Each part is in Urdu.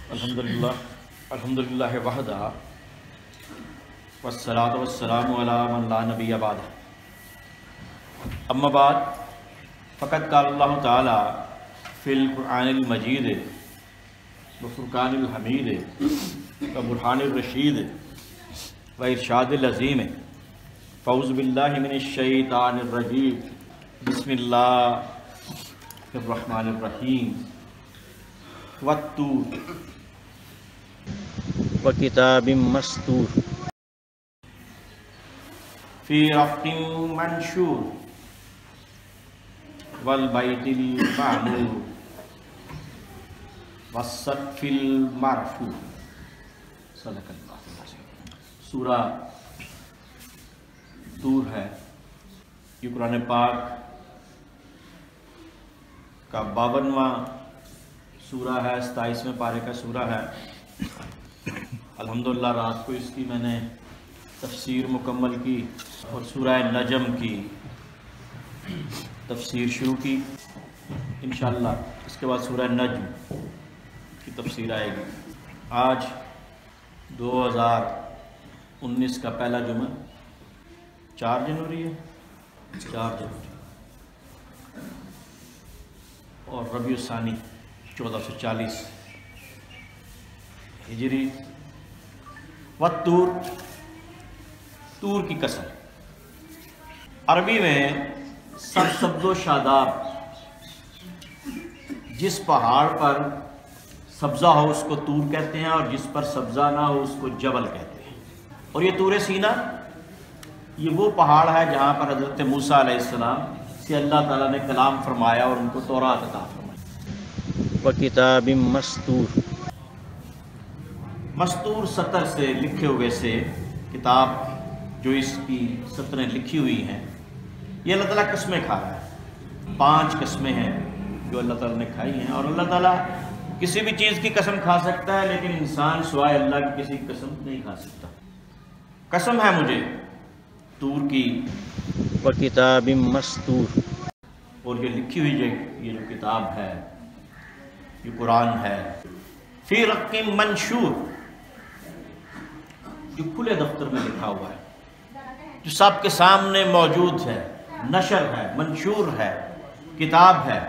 الحمدللہ وحدہ والصلاة والسلام علی من لا نبی بعدہ. اما بعد فقد قال اللہ تعالی فی القرآن المجید وفرقان الحمید وبرہان الرشید وارشاد العظیم. فاعوذ باللہ من الشیطان الرجیم. بسم اللہ الرحمن الرحیم. والطور وکتاب مسطور فی رق منشور والبیت المعمور والسقف المرفوع. صدق اللہ العظیم. سورہ طور ہے. یہ قرآن پاک کا 52واں سورہ ہے، 27ویں پارے کا سورہ ہے. الحمدللہ رات کو اس کی میں نے تفسیر مکمل کی اور سورہ نجم کی تفسیر شروع کی. انشاءاللہ اس کے بعد سورہ نجم کی تفسیر آئے گی. آج 2019 کا پہلا جمعہ 4 جنوری ہے، 4 جنوری اور ربیع الثانی 1440 ہجری. والطور، طور کی قسم. عربی میں سرسبز و شاداب، جس پہاڑ پر سبزہ ہو اس کو طور کہتے ہیں اور جس پر سبزہ نہ ہو اس کو جبل کہتے ہیں. اور یہ طور سینا یہ وہ پہاڑ ہے جہاں پر حضرت موسیٰ علیہ السلام سے اللہ تعالیٰ نے کلام فرمایا اور ان کو تورات عطا فرمائی. وکتاب مسطور، مستور سطر سے لکھے ہوئے سے کتاب جو اس کی سطریں لکھی ہوئی ہیں. یہ اللہ تعالیٰ قسمیں کھا رہا ہے. 5 قسمیں ہیں جو اللہ تعالیٰ نے کھائی ہیں. اور اللہ تعالیٰ کسی بھی چیز کی قسم کھا سکتا ہے لیکن انسان سوائے اللہ کی کسی کی قسم نہیں کھا سکتا. قسم ہے مجھے طور کی وکتاب مسطور، اور یہ لکھی ہوئی یہ جو کتاب ہے یہ قرآن ہے. فی رق منشور، جو کھلے دفتر میں لکھا ہوا ہے، جو سب کے سامنے موجود ہے، نشر ہے، منشور ہے، کتاب ہے.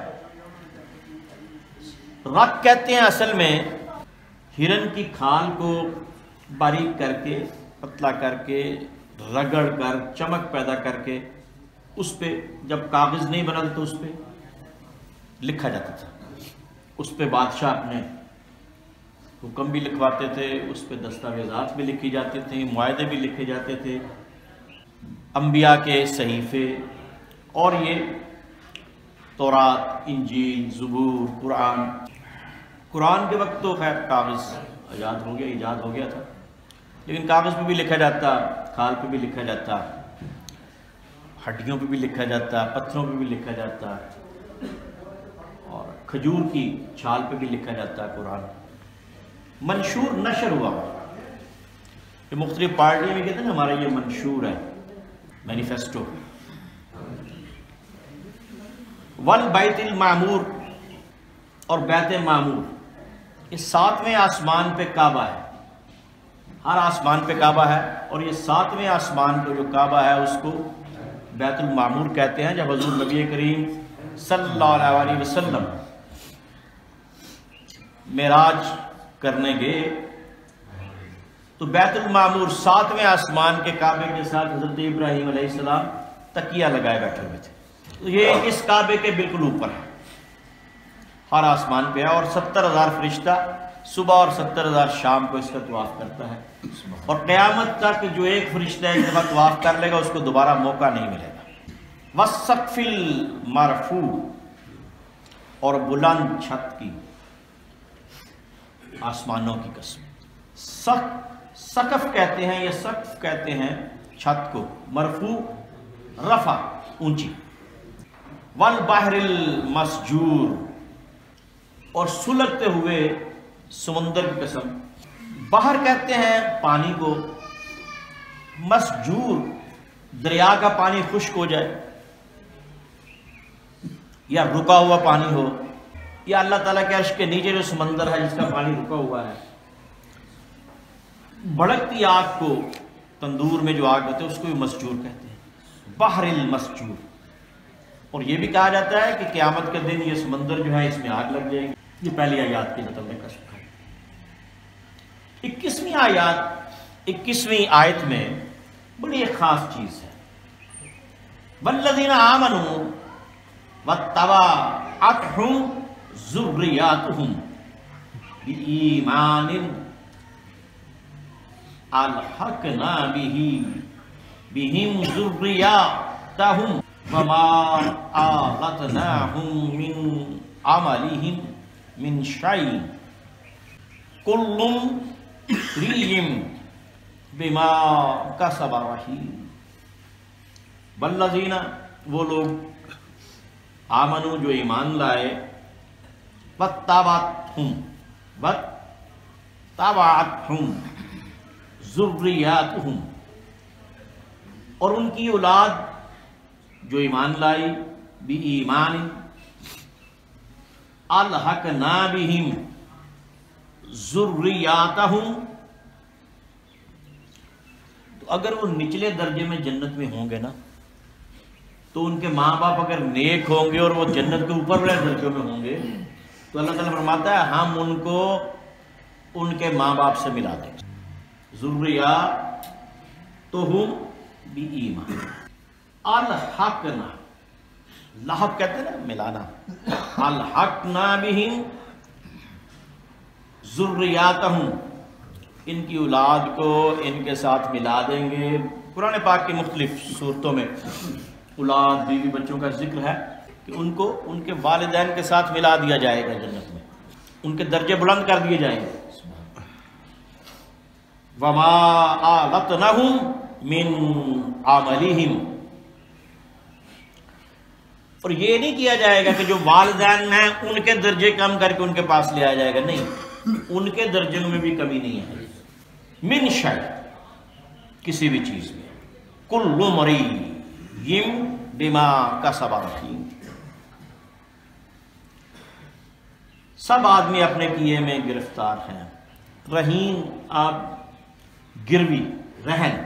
رق کہتے ہیں اصل میں ہرن کی کھال کو باریک کر کے، پتلا کر کے، رگڑ کر، چمک پیدا کر کے اس پہ جب کاغذ نہیں بنا تو اس پہ لکھا جاتا تھا. اس پہ بادشاہ اپنے حکم بھی لکھواتے تھے، اس پہ دستاویزات بھی لکھی جاتے تھے، معاہدے بھی لکھے جاتے تھے، انبیاء کے صحیفے. اور یہ تورات، انجیل، زبور، قرآن کے وقت تو خیر کاغذ ایجاد ہو گیا تھا، لیکن کاغذ پہ بھی لکھا جاتا، کھال پہ بھی لکھا جاتا، ہڈیوں پہ بھی لکھا جاتا، پتھروں پہ بھی لکھا جاتا، اور کھجور کی چھال پہ بھی لکھا جاتا. قرآن منشور نشر ہوا. یہ مختلف پارٹی میں کہتے ہیں نا ہمارا یہ منشور ہے، مینیفیسٹو. والبیت المعمور، اور بیت معمور. یہ 7ویں آسمان پہ کعبہ ہے. ہر آسمان پہ کعبہ ہے اور یہ 7ویں آسمان پہ جو کعبہ ہے اس کو بیت المعمور کہتے ہیں. جب حضور نبی کریم صلی اللہ علیہ وسلم معراج کرنے گئے تو بیت المعمور 7ویں آسمان کے کعبے کے ساتھ حضرت ابراہیم علیہ السلام تکیہ لگائے بیٹھے ہوئے تھے. تو یہ اس کعبے کے بالکل اوپر ہے، ہر آسمان پہ ہے. اور 70,000 فرشتہ صبح اور 70,000 شام کو اس کا طواف کرتا ہے. اور قیامت تک جو ایک فرشتہ ایک دفعہ طواف کر لے گا اس کو دوبارہ موقع نہیں ملے گا. والسقف المرفوع، اور بلند چھت کی، آسمانوں کی قسم. سقف کہتے ہیں، یہ سقف کہتے ہیں چھت کو. مرفوع رفع، اونچی. والبحر المسجور، اور سلگتے ہوئے سمندر کی قسم. بحر کہتے ہیں پانی کو، مسجور دریا کا پانی خشک ہو جائے یا رکا ہوا پانی ہو یا اللہ تعالیٰ کے عرش کے نیچے جو سمندر ہے جس کا پانی رکا ہوا ہے، بھڑکتی آگ کو، تندور میں جو آگ ہوتی ہے اس کو بھی مسجور کہتے ہیں، بحر المسجور۔ اور یہ بھی کہا جاتا ہے کہ قیامت کے دن یہ سمندر جو ہے اس میں آگ لگ جائے گی۔ یہ پہلی آیات کی نقل میں کشف ہے۔ 21ویں آیت میں بڑی ایک خاص چیز ہے، والذین آمنوا واتبعتہم ذریاتہم بإیمان الحقنا بہم ذریاتہم وما آلتناہم من عملہم من شیء کل امرئ بما کسب رہین۔ والذین، وہ لوگ، آمنو، جو ایمان لائے، واتبعتہم ذریاتہم، اور ان کی اولاد جو ایمان لائی، بإیمان الحقنا بہم ذریاتہم، تو اگر وہ نچلے درجے میں جنت میں ہوں گے نا تو ان کے ماں باپ اگر نیک ہوں گے اور وہ جنت کے اوپر والے درجوں میں ہوں گے تو اللہ تعالیٰ فرماتا ہے ہم ان کو ان کے ماں باپ سے ملا دیں گے۔ ذریاتہم بإیمان الحقنا، لحق کہتے ہیں نا ملانا، الحقنا بہم ذریاتہم، ان کی اولاد کو ان کے ساتھ ملا دیں گے۔ قرآن پاک کی مختلف صورتوں میں اولاد، بیوی، بچوں کا ذکر ہے کہ ان کو ان کے والدین کے ساتھ ملا دیا جائے گا جنت میں، ان کے درجے بلند کر دیے جائیں گے۔ وما آلتناہم من عملہم، اور یہ نہیں کیا جائے گا کہ جو والدین ہیں ان کے درجے کم کر کے ان کے پاس لے آیا جائے گا، نہیں، ان کے درجوں میں بھی کمی نہیں ہے۔ من شیء، کسی بھی چیز میں، کل امرئ بما کسب رہین، سب آدمی اپنے کیے میں گرفتار ہیں۔ رہین، آپ گروی، رہن،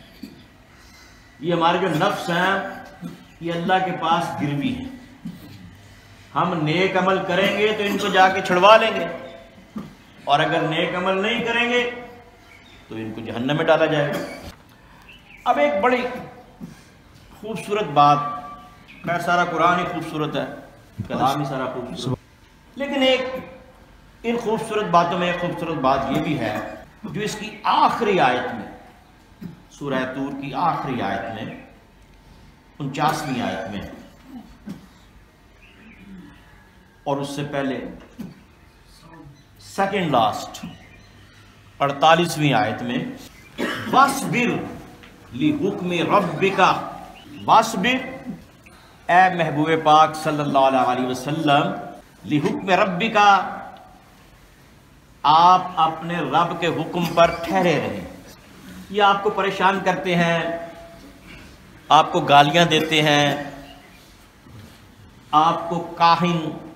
یہ ہمارے جو نفس ہیں یہ اللہ کے پاس گروی ہیں۔ ہم نیک عمل کریں گے تو ان کو جا کے چھڑوا لیں گے، اور اگر نیک عمل نہیں کریں گے تو ان کو جہنم میں ڈالا جائے گا۔ اب ایک بڑی خوبصورت بات، خیر سارا قرآن ہی خوبصورت ہے، کلام ہی سارا خوبصورت، لیکن ایک ان خوبصورت باتوں میں ایک خوبصورت بات یہ بھی ہے جو اس کی آخری آیت میں، سورہ طور کی آخری آیت میں، 49ویں آیت میں، اور اس سے پہلے سیکنڈ لاسٹ 48ویں آیت میں، وَاصْبِرْ لِحُکْمِ رَبِّكَ، وَاصْبِرْ، اے محبوب پاک صلی اللہ علیہ وسلم، لِحُکْمِ رَبِّكَ، آپ اپنے رب کے حکم پر ٹھہرے رہیں۔ یہ آپ کو پریشان کرتے ہیں، آپ کو گالیاں دیتے ہیں، آپ کو کاہن،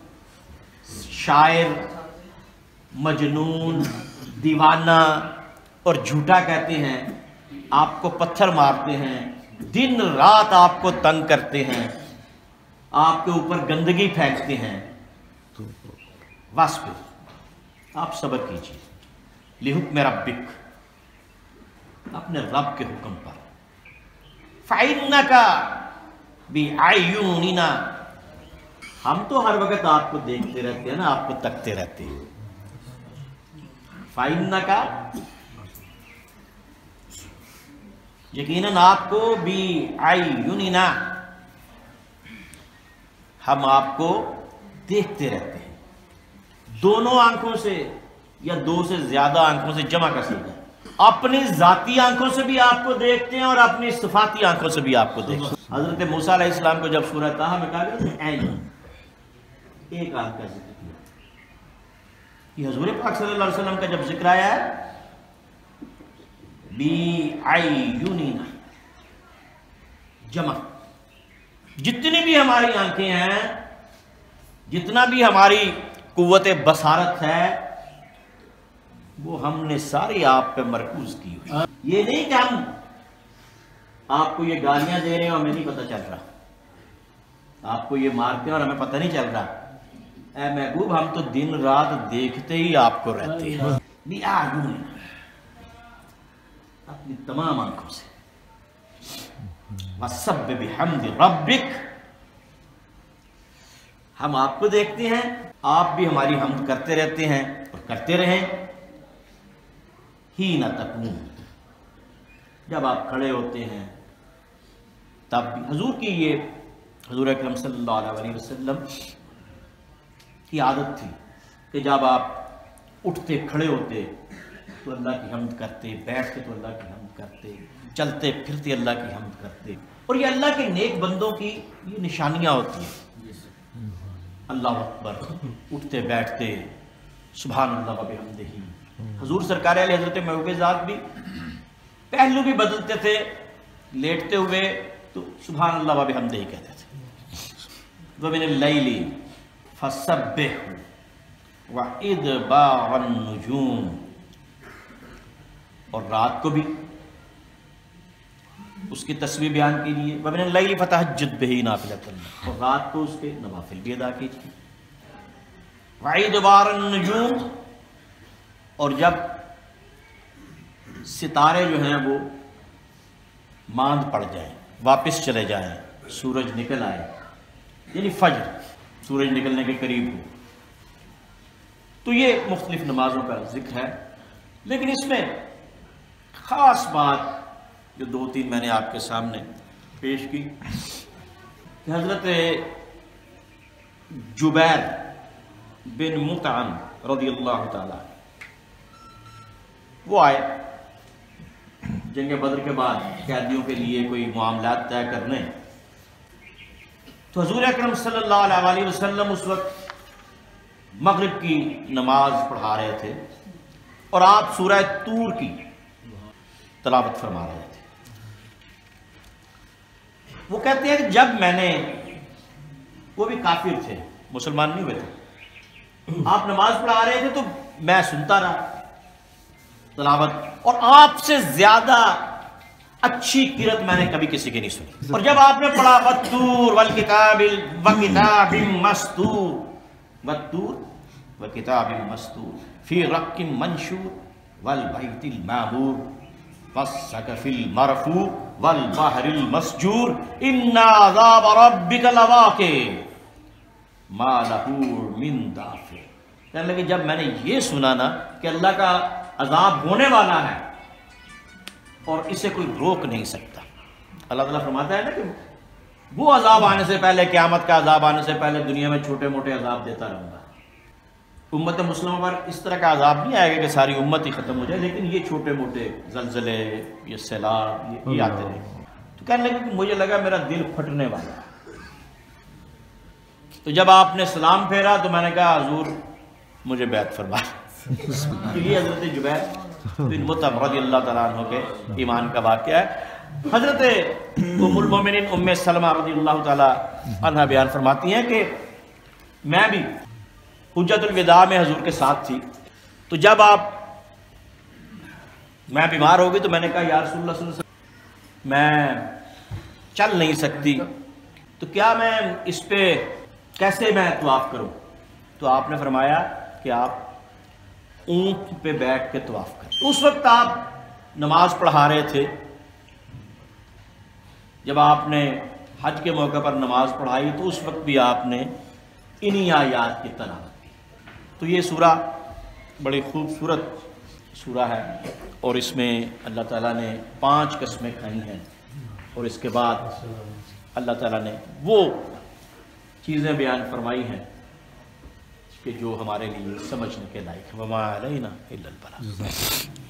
شاعر، مجنون، دیوانہ اور جھوٹا کہتے ہیں، آپ کو پتھر مارتے ہیں، دن رات آپ کو تنگ کرتے ہیں، آپ کے اوپر گندگی پھینکتے ہیں، واسپر، آپ صبر کیجیے، لِحُکْمِ رَبِّكَ، اپنے رب کے حکم پر، فَإِنَّكَ بِأَعْيُنِنَا، ہم تو ہر وقت آپ کو دیکھتے رہتے ہیں نا، آپ کو تکتے رہتے ہیں۔ فَإِنَّكَ، یقیناً آپ کو، بِأَعْيُنِنَا، ہم آپ کو دیکھتے رہتے ہیں، دونوں آنکھوں سے یا دو سے زیادہ آنکھوں سے جمع کر سکتے ہیں، اپنی ذاتی آنکھوں سے بھی آپ کو دیکھتے ہیں اور اپنی صفاتی آنکھوں سے بھی آپ کو دیکھتے ہیں۔ حضرت موسیٰ علیہ السلام کو جب سورہ طٰہٰ میں کہا گیا عین، ایک آنکھ کا ذکر کیا، یہ حضور پاک صلی اللہ علیہ وسلم کا جب ذکر آیا ہے بِأَعْيُنِنَا، جمع، جتنی بھی ہماری آنکھیں ہیں، جتنا بھی ہماری قوت بصارت ہے وہ ہم نے ساری آپ پہ مرکوز کی ہوئی. یہ نہیں کہ ہم آپ کو یہ گالیاں دے رہے ہیں اور ہمیں نہیں پتہ چل رہا، آپ کو یہ مارتے ہیں اور ہمیں پتہ نہیں چل رہا. اے محبوب ہم تو دن رات دیکھتے ہی آپ کو رہتے ہیں اپنی تمام آنکھوں سے. وَسَبِّحْ بِحَمْدِ رَبِّكَ، ہم آپ کو دیکھتے ہیں، آپ بھی ہماری حمد کرتے رہتے ہیں اور کرتے رہیں. حِینَ تَقُومُ، جب آپ کھڑے ہوتے ہیں تب بھی. حضور کی یہ حضور اکرم صلی اللہ علیہ وسلم کی عادت تھی کہ جب آپ اٹھتے کھڑے ہوتے تو اللہ کی حمد کرتے، بیٹھتے تو اللہ کی حمد کرتے، چلتے پھرتے اللہ کی حمد کرتے. اور یہ اللہ کے نیک بندوں کی یہ نشانیاں ہوتی ہیں. اللہ اکبر، اٹھتے بیٹھتے سبحان اللہ و بحمدہ. حضور سرکار علیہ حضرت محبوب ذات بھی پہلو بھی بدلتے تھے، لیٹتے ہوئے تو سبحان اللہ و بحمدہ کہتے تھے. وَمِنَ اللَّيْلِ فَسَبِّحْهُ وَإِدْبَارَ النُّجُومِ، اور رات کو بھی اس کی تسبیح بیان کیجیے. وَمِنَ اللَّيْلِ فَتَهَجَّدْ بِهِ نَافِلَةً، اور رات کو اس کے نوافل بھی ادا کیجیے. وَإِدْبَارَ النُّجُومِ، اور جب ستارے جو ہیں وہ ماند پڑ جائیں، واپس چلے جائیں، سورج نکل آئے، یعنی فجر سورج نکلنے کے قریب ہو. تو یہ مختلف نمازوں کا ذکر ہے. لیکن اس میں خاص بات جو 2-3 میں نے آپ کے سامنے پیش کی کہ حضرت جبیر بن مطعم رضی اللہ تعالیٰ وہ آئے جنگ بدر کے بعد قیدیوں کے لیے کوئی معاملات طے کرنے. تو حضور اکرم صلی اللہ علیہ وسلم اس وقت مغرب کی نماز پڑھا رہے تھے اور آپ سورہ طور کی تلاوت فرما رہے تھے. وہ کہتے ہیں کہ جب میں نے، وہ بھی کافر تھے، مسلمان نہیں ہوئے تھے، آپ نماز پڑھا رہے تھے تو میں سنتا رہا تلاوت، اور آپ سے زیادہ اچھی قرأت میں نے کبھی کسی کی نہیں سنی. اور جب آپ نے پڑھا وَالطُّورِ وَكِتَابٍ مَّسْطُورٍ، وَالطُّورِ وَكِتَابٍ مَّسْطُورٍ فِي رَقٍّ مَّنشُورٍ وَالْبَيْتِ الْمَعْمُورِ وَالسَّقْفِ الْمَرْفُوعِ وَالْبَحْرِ الْمَسْجُورِ إِنَّ عَذَابَ رَبِّكَ لَوَاقِعٌ مَا لَهُ مِن دَافِعٍ. کہنے لگے جب میں نے یہ سنا نا کہ اللہ کا عذاب ہونے والا ہے اور اسے کوئی روک نہیں سکتا. اللہ تعالیٰ فرماتا ہے نا کہ وہ عذاب آنے سے پہلے، قیامت کا عذاب آنے سے پہلے دنیا میں چھوٹے موٹے عذاب دیتا رہوں گا. امت مسلمہ پر اس طرح کا عذاب نہیں آئے گا کہ ساری امت ہی ختم ہو جائے، لیکن یہ چھوٹے موٹے زلزلے، یہ سیلاب، یہ آتے رہے. تو کہنے لگے کہ مجھے لگا میرا دل پھٹنے والا ہے. تو جب آپ نے سلام پھیرا تو میں نے کہا حضور مجھے بیعت فرما. یہ حضرت جبیر بن مطعم رضی اللہ تعالیٰ عنہ کے ایمان کا واقعہ ہے. حضرت ام المومنین ام سلمہ رضی اللہ تعالیٰ عنہ بیان فرماتی ہیں کہ میں بھی حجت الوداع میں حضور کے ساتھ تھی. تو جب میں بیمار ہو گئی تو میں نے کہا یا رسول اللہ صلی اللہ علیہ وسلم میں چل نہیں سکتی، تو کیا میں اس پہ کیسے میں طواف کروں؟ تو آپ نے فرمایا کہ آپ اونٹ پہ بیٹھ کے طواف کریں. اس وقت آپ نماز پڑھا رہے تھے، جب آپ نے حج کے موقع پر نماز پڑھائی تو اس وقت بھی آپ نے انہی آیات کی تلاوت کی. تو یہ سورہ بڑی خوبصورت سورہ ہے اور اس میں اللہ تعالیٰ نے 5 قسمیں کھائی ہیں اور اس کے بعد اللہ تعالیٰ نے وہ چیزیں بیان فرمائی ہیں کہ جو ہمارے لیے سمجھنے کے لائق ہے. وَمَا عَلَيْنَا إِلَّا الْبَلَاغُ.